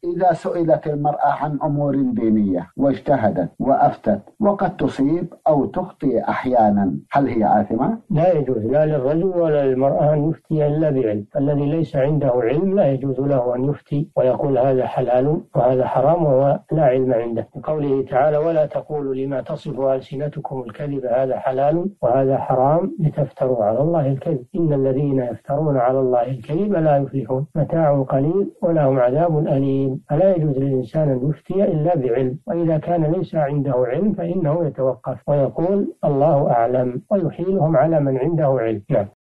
إذا سئلت المرأة عن أمور دينية واجتهدت وأفتت وقد تصيب أو تخطئ أحيانا، هل هي آثمة؟ لا يجوز لا للرجل ولا للمرأة أن يفتي إلا بعلم. الذي ليس عنده علم لا يجوز له أن يفتي ويقول هذا حلال وهذا حرام وهو لا علم عنده. قوله تعالى: ولا تقولوا لما تصف ألسنتكم الكذب هذا حلال وهذا حرام لتفتروا على الله الكذب إن الذين يفترون على الله الكذب لا يفلحون متاع قليل ولهم عذاب أليم. فلا يجوز للإنسان أن يفتي إلا بعلم، وإذا كان ليس عنده علم فإنه يتوقف ويقول الله أعلم ويحيلهم على من عنده علم. نعم.